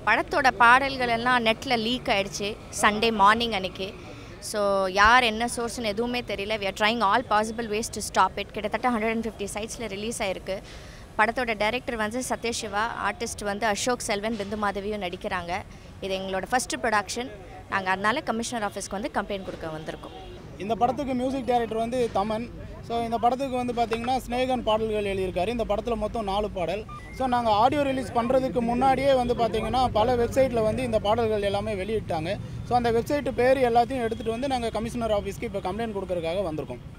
படத்தோட பாடல்கள் எல்லாம் நெட்டில் லீக் ஆகிடுச்சு சண்டே மார்னிங் அன்றைக்கி. ஸோ யார் என்ன சோர்ஸ்னு எதுவுமே தெரியல. We are trying all possible ways to stop it. கிட்டத்தட்ட 150 சைட்ஸில் ரிலீஸ் ஆகிருக்கு. படத்தோட டைரக்டர் வந்து சத்யசிவா, ஆர்டிஸ்ட் வந்து அசோக் செல்வன், பிந்து மாதவியும் நடிக்கிறாங்க. இது எங்களோட ஃபஸ்ட்டு ப்ரொடக்ஷன். நாங்கள் அதனால கமிஷனர் ஆஃபீஸ்க்கு வந்து கம்ப்ளைண்ட் கொடுக்க வந்திருக்கோம். இந்த படத்துக்கு மியூசிக் டைரக்டர் வந்து தமன். ஸோ இந்த படத்துக்கு வந்து பார்த்திங்கன்னா ஸ்னேகன் பாடல்கள் எழுதியிருக்காரு. இந்த படத்தில் மொத்தம் 4 பாடல். ஸோ நாங்கள் ஆடியோ ரிலீஸ் பண்ணுறதுக்கு முன்னாடியே வந்து பார்த்திங்கன்னா பல வெப்சைட்டில் வந்து இந்த பாடல்கள் எல்லாமே வெளியிட்டாங்க. ஸோ அந்த வெப்சைட்டு பேர் எல்லாத்தையும் எடுத்துகிட்டு வந்து நாங்கள் கமிஷனர் ஆஃபீஸ்க்கு இப்போ கம்ப்ளைண்ட் கொடுக்கறதுக்காக வந்திருக்கோம்.